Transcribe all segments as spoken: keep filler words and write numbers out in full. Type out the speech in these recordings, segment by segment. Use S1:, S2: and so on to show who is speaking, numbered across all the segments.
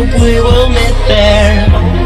S1: hope we will meet there.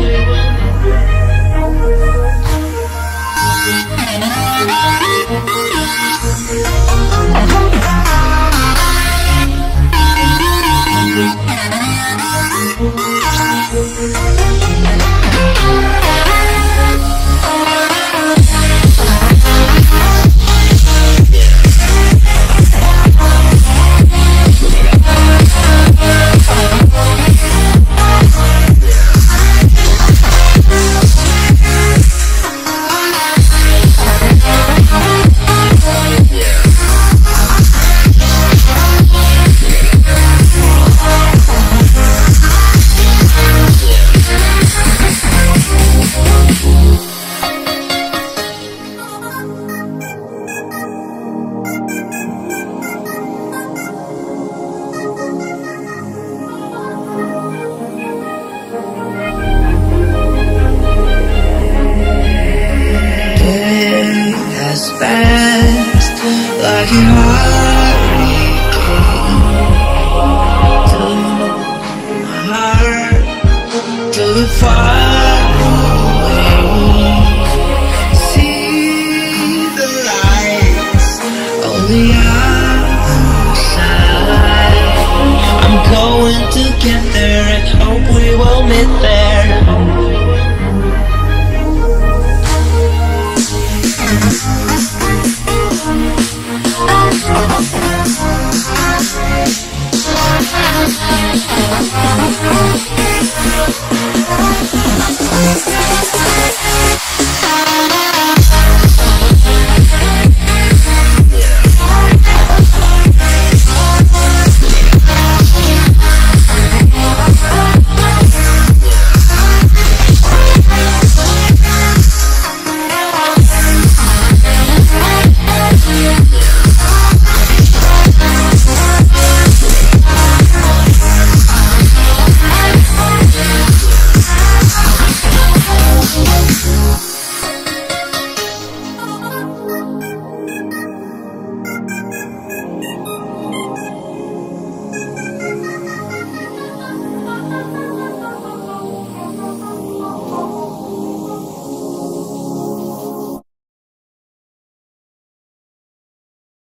S2: Fast, like a hurricane, to my heart, to the far away. See the lights on the outside. I'm going to get there and hope we will meet there.
S1: We'll be right back.